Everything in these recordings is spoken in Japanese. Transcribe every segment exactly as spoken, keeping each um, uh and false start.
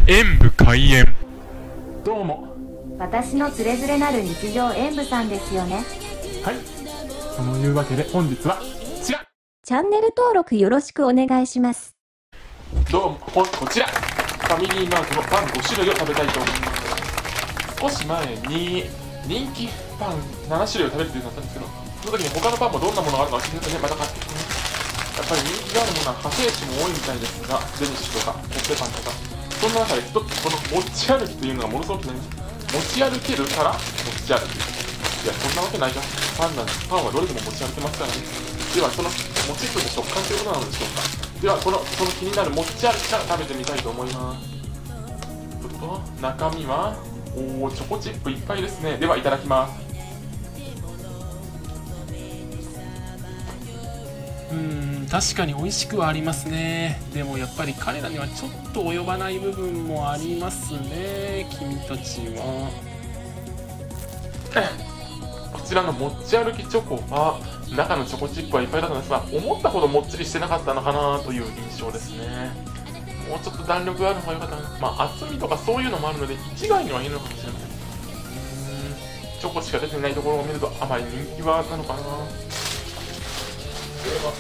演武開演。どうも。 私のつれづれなる日常演武さんですよね。 はい。そのいうわけで本日はこちら。 チャンネル登録よろしくお願いします。 どうも、こちら。ファミリーマートのパンご種類を食べたいと思います。少し前に人気パンなな種類を食べるというのだったんですけど、その時に他のパンもどんなものがあるのか気になってね、また買ってきてね。やっぱり人気があるものは派生種も多いみたいですが、デニッシュとかコッペパンとか、そんな中で一つこの持ち歩きというのがものすごくね、持ち歩けるから持ち歩き。いや、そんなわけないか。パンなんです。パンはどれでも持ち歩けますからね。では、その持ちつの食感ということなのでしょうか。では、このその気になる持ち歩きから食べてみたいと思います。ちょっと中身は、おー、チョコチップいっぱいですね。では、いただきます。うーん、確かに美味しくはありますね。でもやっぱり彼らにはちょっと及ばない部分もありますね、君たちは。こちらの持ち歩きチョコは中のチョコチップはいっぱいだったんですが、思ったほどもっちりしてなかったのかなという印象ですね。もうちょっと弾力がある方が良かったな。まあ厚みとかそういうのもあるので一概には言えるのかもしれません。うーん、チョコしか出てないところを見るとあまり人気はなのかな。では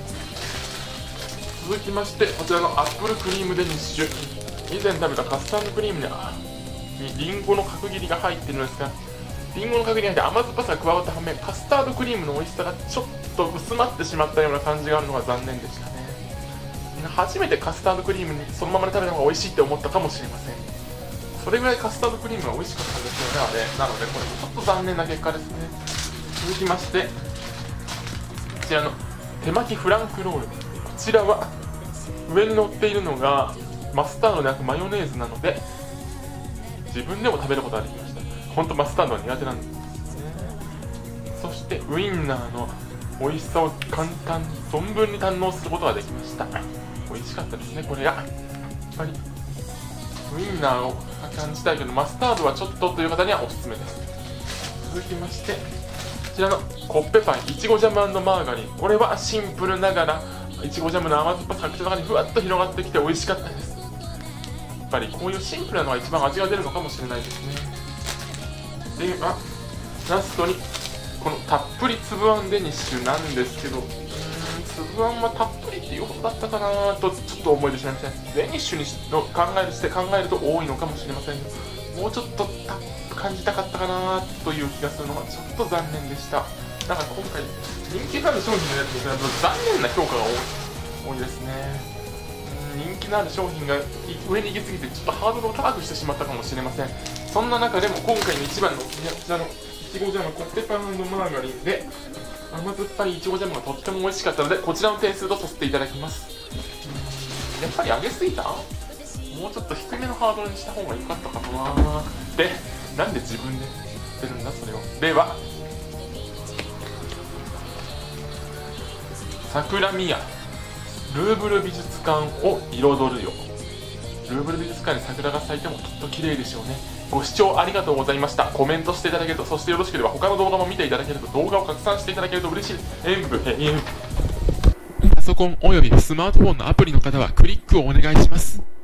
続きまして、こちらのアップルクリームデニッシュ。以前食べたカスタードクリームにリンゴの角切りが入っているのですが、リンゴの角切りに入って甘酸っぱさが加わった反面、カスタードクリームの美味しさがちょっと薄まってしまったような感じがあるのが残念でしたね。初めてカスタードクリームにそのままで食べた方が美味しいって思ったかもしれません。それぐらいカスタードクリームが美味しかったんですよね、あれ。なのでこれちょっと残念な結果ですね。続きまして、こちらの手巻きフランクロール。こちらは上に乗っているのがマスタードでなくマヨネーズなので、自分でも食べることができました。本当マスタードは苦手なんですね。そしてウインナーの美味しさを簡単存分に堪能することができました。美味しかったですね、これが。やっぱりウインナーを感じたいけどマスタードはちょっとという方にはおすすめです。続きまして、こちらのコッペパンいちごジャム&マーガリン。これはシンプルながらいちごジャムの甘酸っぱさが口の中にふわっと広がってきて美味しかったです。やっぱりこういうシンプルなのが一番味が出るのかもしれないですね。ではラストにこのたっぷり粒あんデニッシュなんですけど、うーん、粒あんはたっぷりっていうことだったかなとちょっと思えてしまいました。デニッシュにの考えるして考えると多いのかもしれません。もうちょっとたっぷ感じたかったかなという気がするのがちょっと残念でした。なんか今回人気がある商品のやつに比べると残念な評価が多い多いですね。人気のある商品が上に行き過ぎてちょっとハードルを高くしてしまったかもしれません。そんな中でも今回の一番のこちらのいちごジャムコッペパン&マーガリンで甘酸っぱいいちごジャムがとっても美味しかったので、こちらの点数とさせていただきます。やっぱり上げすぎた？もうちょっと低めのハードルにした方が良かったかな。で、なんで自分で言ってるんだそれを。では桜宮ルーブル美術館を彩るよ。ルーブル美術館に桜が咲いてもきっと綺麗でしょうね。ご視聴ありがとうございました。コメントしていただけると、そしてよろしければ他の動画も見ていただけると、動画を拡散していただけると嬉しいです。演武閉園。パソコンおよびスマートフォンのアプリの方はクリックをお願いします。